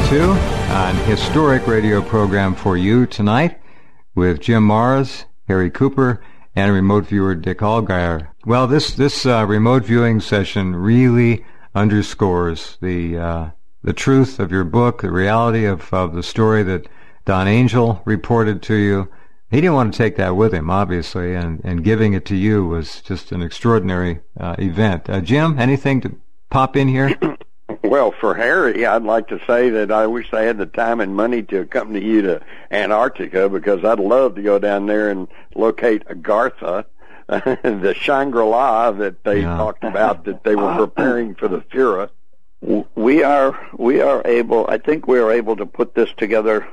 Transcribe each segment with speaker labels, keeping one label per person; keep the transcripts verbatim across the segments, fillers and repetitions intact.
Speaker 1: two, an historic radio program for you tonight with Jim Marrs, Harry Cooper, and remote viewer Dick Allgaier. Well, this this uh, remote viewing session really underscores the uh, the truth of your book, the reality of, of the story that Don Angel reported to you. He didn't want to take that with him, obviously, and, and giving it to you was just an extraordinary uh, event. Uh, Jim, anything to pop in here?
Speaker 2: Well, for Harry, I'd like to say that I wish I had the time and money to accompany you to Antarctica, because I'd love to go down there and locate Agartha, the Shangri-La that they yeah. talked about, that they were preparing for the Fura.
Speaker 3: We are, we are able, I think we are able to put this together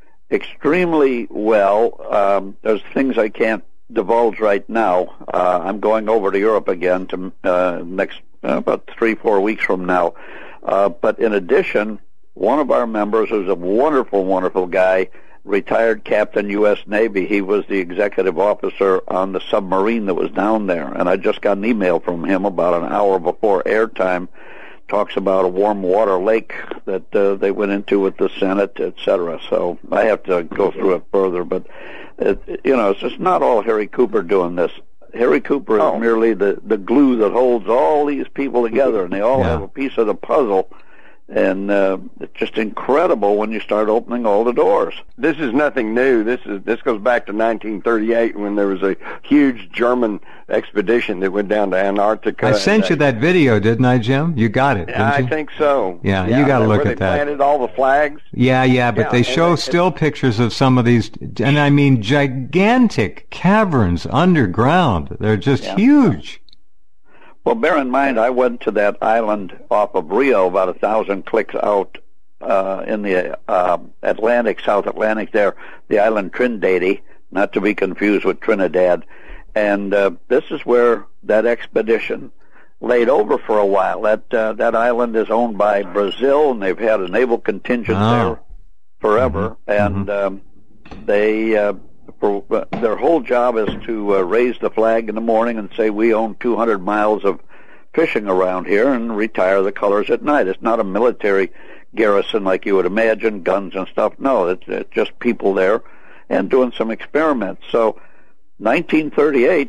Speaker 3: extremely well. Um, there's things I can't divulge right now. Uh, I'm going over to Europe again to uh, next uh, about three, four weeks from now. Uh, but in addition, one of our members, who's a wonderful, wonderful guy, retired Captain U S Navy. He was the executive officer on the submarine that was down there. And I just got an email from him about an hour before airtime. Talks about a warm water lake that uh, they went into with the Senate, et cetera. So I have to go through it further. But, it, you know, it's just not all Harry Cooper doing this. Harry Cooper is oh. merely the, the glue that holds all these people together, and they all yeah. have a piece of the puzzle. And uh, it's just incredible when you start opening all the doors.
Speaker 2: This is nothing new. This is this goes back to nineteen thirty-eight, when there was a huge German expedition that went down to Antarctica.
Speaker 1: I sent you that video, didn't I, Jim? You got it, didn't
Speaker 2: I
Speaker 1: you?
Speaker 2: think so.
Speaker 1: Yeah, yeah, you got to look
Speaker 2: where
Speaker 1: at
Speaker 2: they
Speaker 1: that.
Speaker 2: Planted all the flags.
Speaker 1: Yeah, yeah, but
Speaker 2: yeah,
Speaker 1: they show
Speaker 2: they,
Speaker 1: still pictures of some of these, and I mean gigantic caverns underground. They're just yeah. huge.
Speaker 3: Well, bear in mind, I went to that island off of Rio, about a thousand clicks out uh, in the uh, Atlantic, South Atlantic there, the island Trindade, not to be confused with Trinidad. And uh, this is where that expedition laid over for a while. That uh, that island is owned by Brazil, and they've had a naval contingent oh. there forever. Mm-hmm. And um, they... Uh, For, uh, their whole job is to uh, raise the flag in the morning and say we own two hundred miles of fishing around here, and retire the colors at night. It's not a military garrison like you would imagine, guns and stuff. No, it's, it's just people there and doing some experiments. So nineteen thirty-eight,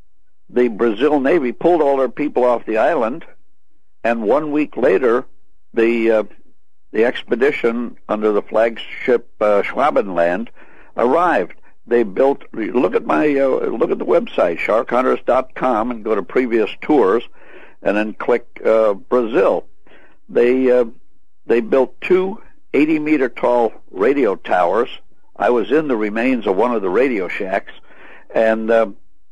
Speaker 3: the Brazil Navy pulled all their people off the island, and one week later, the uh, the expedition under the flagship uh, Schwabenland arrived. They built. Look at my uh, look at the website shark hunters dot com and go to previous tours, and then click uh, Brazil. They uh, they built two eighty meter tall radio towers. I was in the remains of one of the radio shacks, and uh,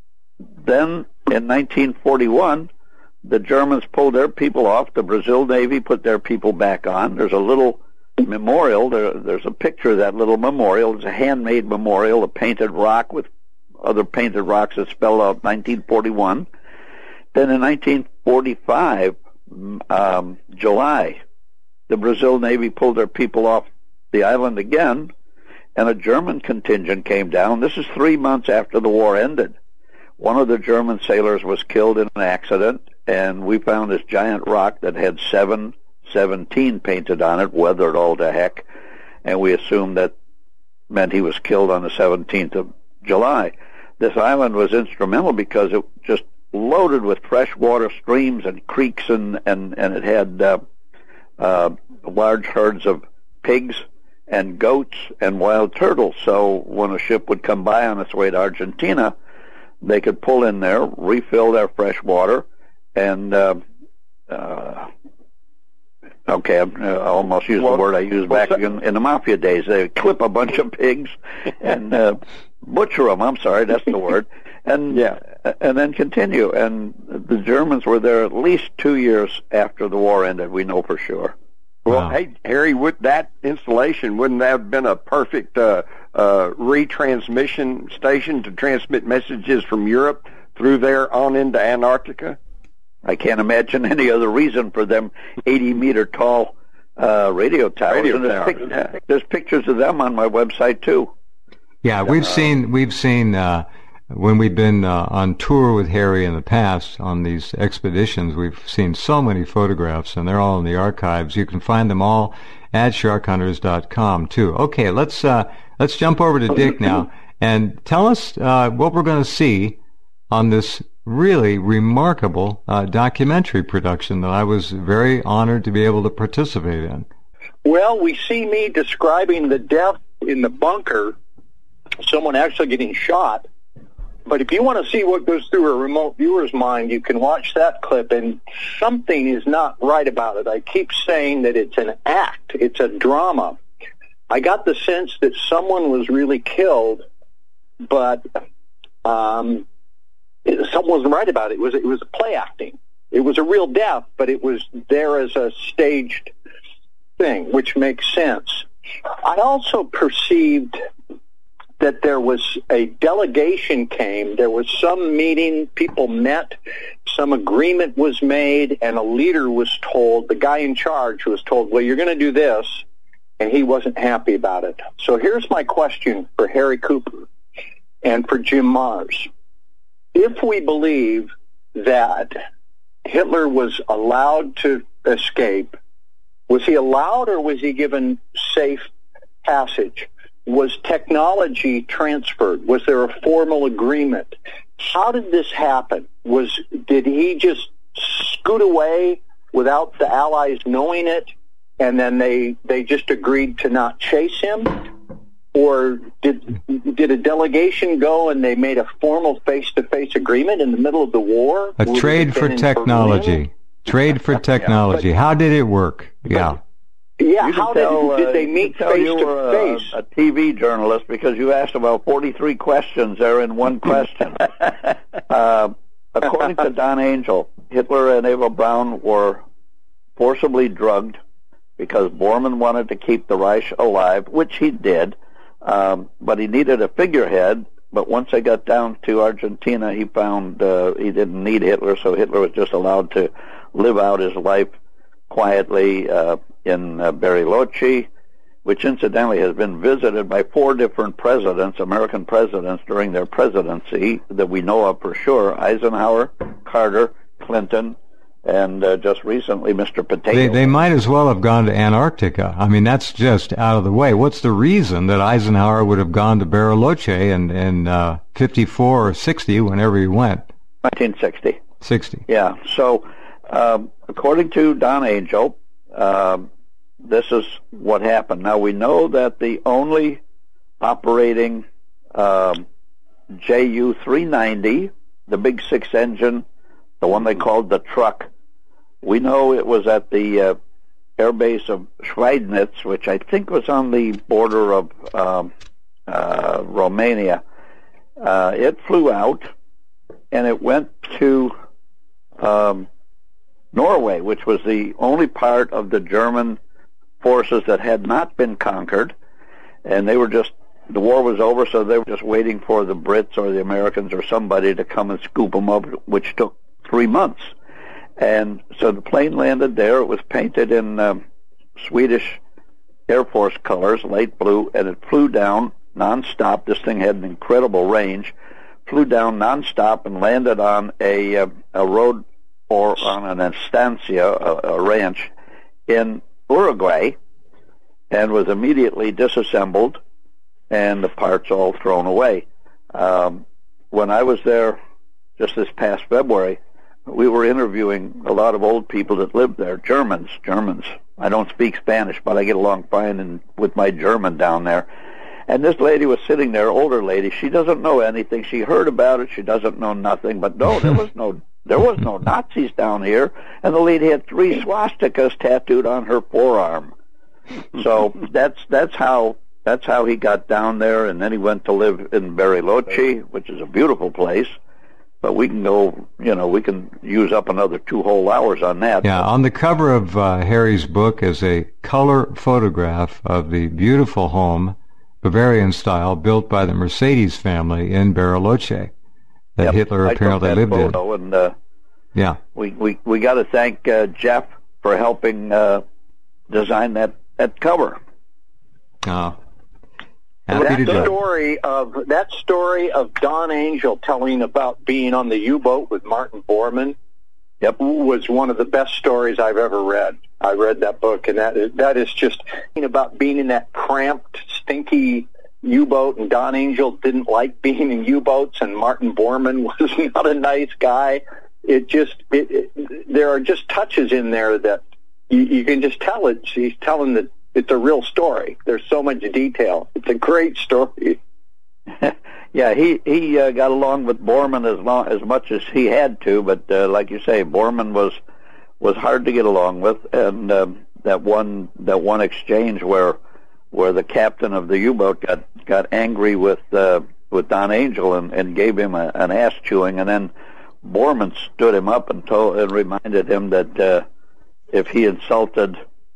Speaker 3: then in nineteen forty-one, the Germans pulled their people off. The Brazil Navy put their people back on. There's a little memorial. There, there's a picture of that little memorial. It's a handmade memorial, a painted rock with other painted rocks that spell out nineteen forty-one. Then in nineteen forty-five, um, July, the Brazil Navy pulled their people off the island again, and a German contingent came down. This is three months after the war ended. One of the German sailors was killed in an accident, and we found this giant rock that had seven seventeen painted on it, weathered all to heck, and we assumed that meant he was killed on the seventeenth of July. This island was instrumental because it just loaded with freshwater streams and creeks, and, and, and it had uh, uh, large herds of pigs and goats and wild turtles. So when a ship would come by on its way to Argentina, they could pull in there, refill their fresh water, and uh, uh, Okay, I uh, almost used well, the word I used well, back so, in, in the Mafia days. They clip a bunch of pigs and uh, butcher them. I'm sorry, that's the word. And yeah, and then continue. And the Germans were there at least two years after the war ended. We know for sure.
Speaker 2: Well, wow. Hey Harry, with that installation, wouldn't that have been a perfect uh, uh, retransmission station to transmit messages from Europe through there on into Antarctica?
Speaker 3: I can't imagine any other reason for them eighty meter tall uh, radio towers.
Speaker 2: Radio
Speaker 3: and there's,
Speaker 2: towers.
Speaker 3: Pic- there's pictures of them on my website too.
Speaker 1: Yeah, we've uh, seen we've seen uh, when we've been uh, on tour with Harry in the past on these expeditions, we've seen so many photographs, and they're all in the archives. You can find them all at shark hunters dot com too. Okay, let's uh, let's jump over to Dick now and tell us uh, what we're going to see on this really remarkable uh, documentary production that I was very honored to be able to participate in.
Speaker 4: Well, we see me describing the death in the bunker, someone actually getting shot. But if you want to see what goes through a remote viewer's mind, you can watch that clip, and something is not right about it. I keep saying that it's an act. It's a drama. I got the sense that someone was really killed, but um, it, someone wasn't right about it. It was, it was play acting. It was a real death, but it was there as a staged thing, which makes sense. I also perceived that there was a delegation came, there was some meeting, people met, some agreement was made, and a leader was told, the guy in charge was told, well, you're going to do this, and he wasn't happy about it. So here's my question for Harry Cooper and for Jim Marrs. If we believe that Hitler was allowed to escape, was he allowed or was he given safe passage? Was technology transferred? Was there a formal agreement? How did this happen? Was did he just scoot away without the Allies knowing it, and then they they just agreed to not chase him? Or did did a delegation go and they made a formal face-to-face agreement in the middle of the war?
Speaker 1: A trade for technology. Trade for technology.
Speaker 4: Yeah, but,
Speaker 1: how did it work? Yeah.
Speaker 4: Yeah, how
Speaker 3: tell,
Speaker 4: did, did they
Speaker 3: uh,
Speaker 4: meet
Speaker 3: face
Speaker 4: face
Speaker 3: to
Speaker 4: to face?
Speaker 3: A, a T V journalist, because you asked about forty-three questions there in one question. uh, according to Don Angel, Hitler and Eva Braun were forcibly drugged because Bormann wanted to keep the Reich alive, which he did, um, but he needed a figurehead. But once they got down to Argentina, he found uh, he didn't need Hitler, so Hitler was just allowed to live out his life quietly uh, in uh, Bariloche, which incidentally has been visited by four different presidents, American presidents, during their presidency that we know of for sure: Eisenhower, Carter, Clinton, and uh, just recently Mister Potato.
Speaker 1: They, they might as well have gone to Antarctica. I mean, that's just out of the way. What's the reason that Eisenhower would have gone to Bariloche in, in uh, fifty-four or sixty, whenever he went?
Speaker 3: nineteen sixty.
Speaker 1: sixty.
Speaker 3: Yeah, so um, according to Don Angel, um, this is what happened. Now, we know that the only operating um, J U three ninety, the big six-engine, the one they called the truck, we know it was at the uh, air base of Schweidnitz, which I think was on the border of um, uh, Romania. Uh, it flew out, and it went to um, Norway, which was the only part of the German forces that had not been conquered, and they were just, the war was over, so they were just waiting for the Brits or the Americans or somebody to come and scoop them up, which took three months. And so the plane landed there. It was painted in um, Swedish Air Force colors, light blue, and it flew down nonstop. This thing had an incredible range. Flew down nonstop and landed on a uh, a road or on an estancia, a, a ranch in Uruguay, and was immediately disassembled and the parts all thrown away. Um, when I was there just this past February, we were interviewing a lot of old people that lived there, Germans, Germans. I don't speak Spanish, but I get along fine in, with my German down there. And this lady was sitting there, older lady. She doesn't know anything. She heard about it. She doesn't know nothing. But no, there was no there was no Nazis down here. And the lady had three swastikas tattooed on her forearm. So that's that's how that's how he got down there. And then he went to live in Bariloche, which is a beautiful place. But we can go, you know, we can use up another two whole hours on that.
Speaker 1: Yeah, on the cover of uh, Harry's book is a color photograph of the beautiful home, Bavarian style, built by the Mercedes family in Bariloche that
Speaker 3: yep,
Speaker 1: Hitler
Speaker 3: I
Speaker 1: apparently
Speaker 3: took that
Speaker 1: lived
Speaker 3: photo
Speaker 1: in.
Speaker 3: And, uh,
Speaker 1: yeah,
Speaker 3: we we we got to thank uh, Jeff for helping uh, design that that cover.
Speaker 1: Uh, Happy
Speaker 4: that
Speaker 1: to do
Speaker 4: story
Speaker 1: it.
Speaker 4: of that story of Don Angel telling about being on the U-boat with Martin Bormann, yep, was one of the best stories I've ever read. I read that book, and that is, that is just about being in that cramped, stinky U-boat, and Don Angel didn't like being in U-boats, and Martin Bormann was not a nice guy. It just, it, it, there are just touches in there that you, you can just tell it. He's telling that it's a real story. There's so much detail. It's a great story.
Speaker 3: Yeah, he he uh, got along with Bormann as long as much as he had to, but uh, like you say, Bormann was was hard to get along with, and um, that one that one exchange where where the captain of the U-boat got got angry with uh, with Don Angel and, and gave him a, an ass chewing, and then Bormann stood him up and told and reminded him that uh, if he insulted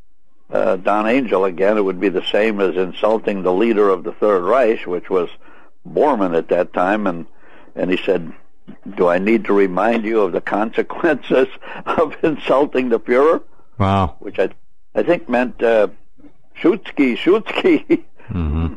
Speaker 3: uh, Don Angel again, it would be the same as insulting the leader of the Third Reich, which was Bormann at that time, and and he said, "Do I need to remind you of the consequences of insulting the Fuhrer?"
Speaker 1: Wow.
Speaker 3: Which I I think meant uh, Schutzki, Schutzki.
Speaker 1: Mm-hmm.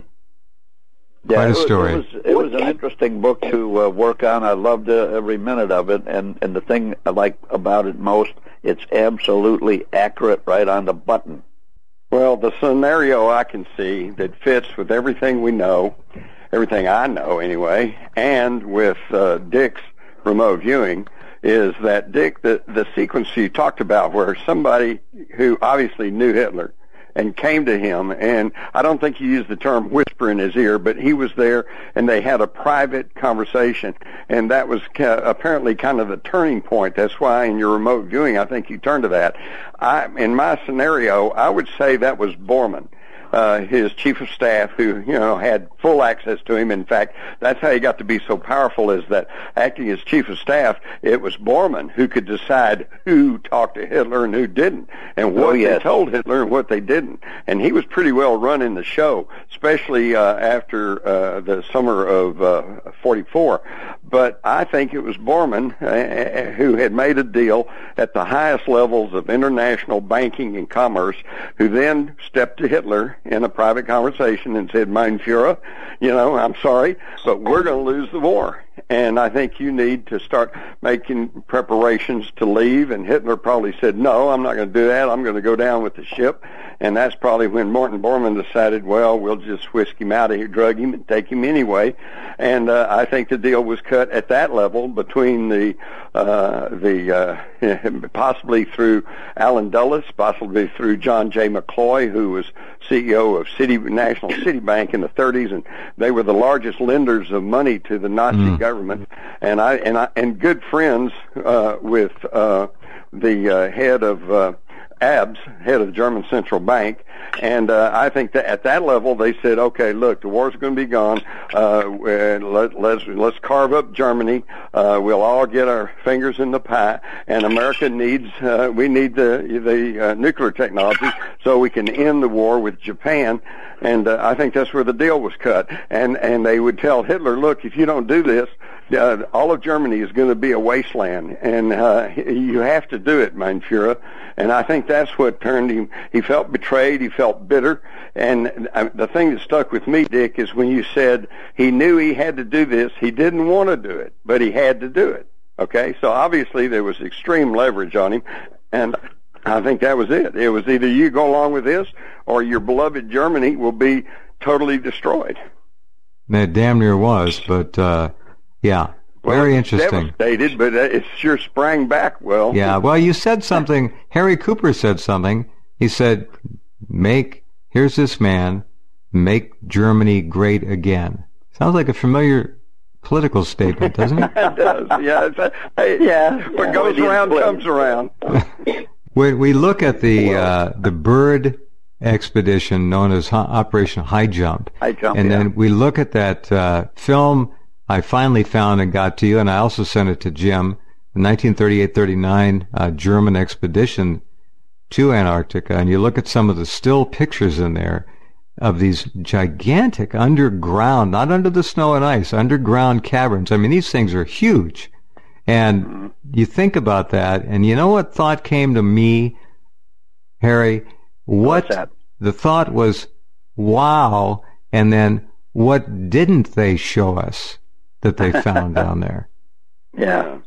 Speaker 3: Yeah,
Speaker 1: Quite a
Speaker 3: it was,
Speaker 1: story.
Speaker 3: It was, it was an interesting book to uh, work on. I loved uh, every minute of it, and and the thing I like about it most, it's absolutely accurate, right on the button.
Speaker 2: Well, the scenario I can see that fits with everything we know, everything I know anyway, and with uh, Dick's remote viewing, is that Dick, the, the sequence you talked about where somebody who obviously knew Hitler and came to him, and I don't think he used the term whisper in his ear, but he was there, and they had a private conversation, and that was ca- apparently kind of the turning point. That's why in your remote viewing, I think you turned to that. I, in my scenario, I would say that was Bormann. Uh, his chief of staff, who, you know, had full access to him. In fact, that's how he got to be so powerful, is that acting as chief of staff, it was Bormann who could decide who talked to Hitler and who didn't, and what
Speaker 3: oh, yes.
Speaker 2: they told Hitler and what they didn't. And he was pretty well running the show, especially uh, after uh, the summer of uh, forty-four. But I think it was Bormann uh, who had made a deal at the highest levels of international banking and commerce, who then stepped to Hitler in a private conversation and said, "Mein Führer, you know, I'm sorry, but we're going to lose the war. And I think you need to start making preparations to leave." And Hitler probably said, "No, I'm not going to do that. I'm going to go down with the ship." And that's probably when Martin Bormann decided, well, we'll just whisk him out of here, drug him, and take him anyway. And uh, I think the deal was cut at that level between the, uh, the uh, possibly through Allen Dulles, possibly through John J. McCloy, who was C E O of City National City Bank in the thirties, and they were the largest lenders of money to the Nazi mm. government. And I and I and good friends uh, with uh, the uh, head of uh, A B S, head of the German Central Bank, and uh, I think that at that level they said, okay, look, the war's going to be gone. Uh, let, let's let's carve up Germany. Uh, we'll all get our fingers in the pie, and America needs uh, we need the the uh, nuclear technology so we can end the war with Japan. And uh, I think that's where the deal was cut. And and they would tell Hitler, look, if you don't do this, uh, all of Germany is going to be a wasteland, and uh, you have to do it, mein Führer. And I think that's what turned him. He felt betrayed. He felt bitter. And uh, the thing that stuck with me, Dick, is when you said he knew he had to do this. He didn't want to do it, but he had to do it. Okay? So obviously there was extreme leverage on him. And I think that was it. It was either you go along with this or your beloved Germany will be totally destroyed.
Speaker 1: It damn near was, but, uh, yeah. Very
Speaker 2: well,
Speaker 1: interesting.
Speaker 2: Devastated, but it sure sprang back well.
Speaker 1: Yeah, well, you said something. Harry Cooper said something. He said, make, here's this man, make Germany great again. Sounds like a familiar political statement, doesn't it?
Speaker 2: It does, yeah. It's a, hey, yeah. What yeah, goes around comes around.
Speaker 1: When we look at the uh, the Byrd expedition known as Operation High Jump,
Speaker 3: High Jump,
Speaker 1: and
Speaker 3: yeah.
Speaker 1: then we look at that uh, film I finally found and got to you, and I also sent it to Jim, the nineteen thirty-eight thirty-nine uh, German expedition to Antarctica, and you look at some of the still pictures in there of these gigantic underground, not under the snow and ice, underground caverns. I mean, these things are huge. And you think about that, and you know what thought came to me, Harry? What
Speaker 3: What's that?
Speaker 1: The thought was, wow, and then what didn't they show us that they found down there?
Speaker 3: Yeah.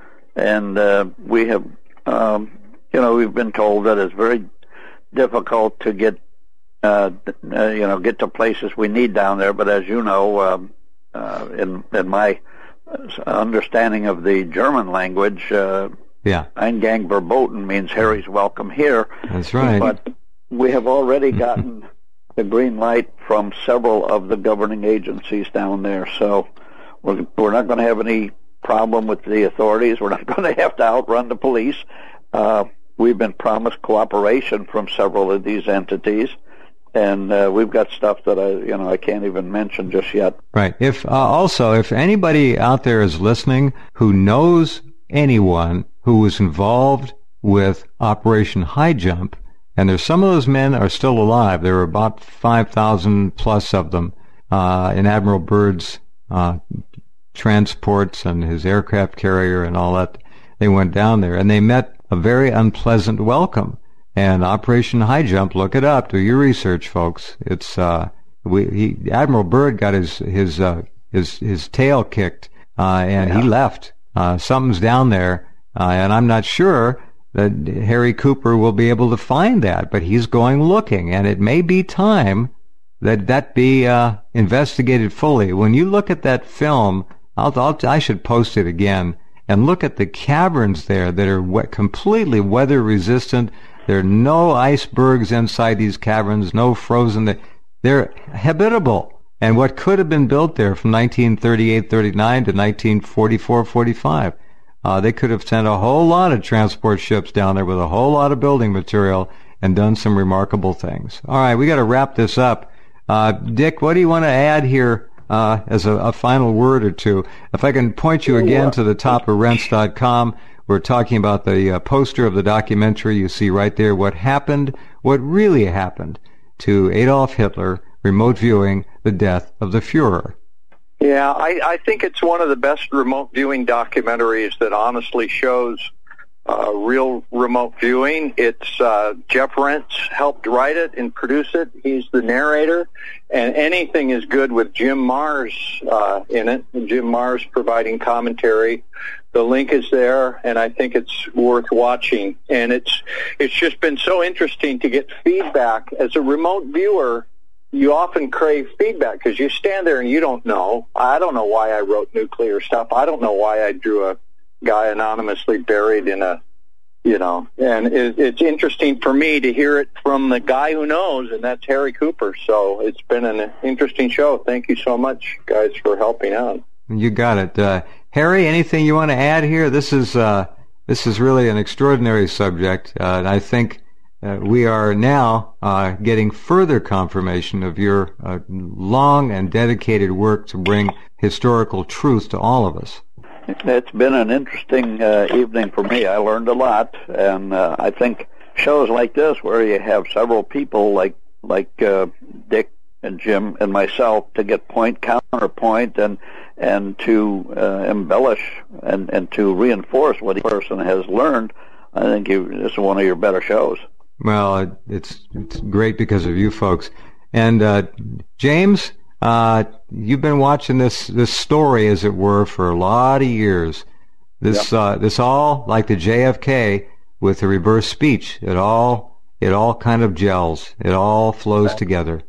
Speaker 3: And uh, we have, um, you know, we've been told that it's very difficult to get, uh, uh, you know, get to places we need down there. But as you know, um, uh, in in my understanding of the German language, uh,
Speaker 1: yeah,
Speaker 3: Eingang verboten means Harry's welcome here.
Speaker 1: That's right.
Speaker 3: But we have already gotten the green light from several of the governing agencies down there, so we're, we're not going to have any problem with the authorities. We're not going to have to outrun the police. Uh, we've been promised cooperation from several of these entities, and uh, we've got stuff that I, you know, I can't even mention just yet.
Speaker 1: Right. If uh, also, if anybody out there is listening who knows anyone who was involved with Operation High Jump, and there's some of those men are still alive. There were about five thousand plus of them uh, in Admiral Byrd's uh, transports and his aircraft carrier and all that. They went down there, and they met a very unpleasant welcome. And Operation High Jump, look it up. Do your research, folks. It's uh, we he, Admiral Byrd got his his uh, his his tail kicked, uh, and yeah. he left. Uh, something's down there, uh, and I'm not sure that Harry Cooper will be able to find that, but he's going looking, and it may be time that that be uh, investigated fully. When you look at that film, I'll, I'll, I should post it again, and look at the caverns there that are we- completely weather-resistant. There are no icebergs inside these caverns, no frozen. They're habitable. And what could have been built there from nineteen thirty-eight thirty-nine to nineteen forty-four forty-five, uh, they could have sent a whole lot of transport ships down there with a whole lot of building material and done some remarkable things. All right, we got to wrap this up. Uh, Dick, what do you want to add here uh, as a, a final word or two? If I can point you again to the top of rense dot com, we're talking about the uh, poster of the documentary. You see right there what happened, what really happened to Adolf Hitler, remote viewing the death of the Fuhrer.
Speaker 4: Yeah, I, I think it's one of the best remote viewing documentaries that honestly shows uh, real remote viewing. It's uh, Jeff Rense helped write it and produce it. He's the narrator, and anything is good with Jim Marrs uh, in it. Jim Marrs providing commentary. The link is there, and I think it's worth watching. And it's it's just been so interesting to get feedback as a remote viewer. You often crave feedback because you stand there and you don't know. I don't know why I wrote nuclear stuff. I don't know why I drew a guy anonymously buried in a, you know, and it, it's interesting for me to hear it from the guy who knows, and that's Harry Cooper. So it's been an interesting show. Thank you so much, guys, for helping out.
Speaker 1: You got it. Uh, Harry, anything you want to add here? This is, uh, this is really an extraordinary subject, uh, and I think Uh, we are now uh, getting further confirmation of your uh, long and dedicated work to bring historical truth to all of us.
Speaker 3: It's been an interesting uh, evening for me. I learned a lot, and uh, I think shows like this, where you have several people like like uh, Dick and Jim and myself, to get point counterpoint and and to uh, embellish and, and to reinforce what each person has learned, I think you, this is one of your better shows.
Speaker 1: Well, it's it's great because of you folks. And uh, James, uh, you've been watching this this story, as it were, for a lot of years. This yep. uh, this all, like the J F K with the reverse speech. It all it all kind of gels. It all flows together.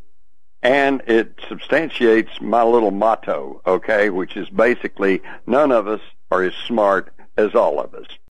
Speaker 2: And it substantiates my little motto, okay, which is basically none of us are as smart as all of us.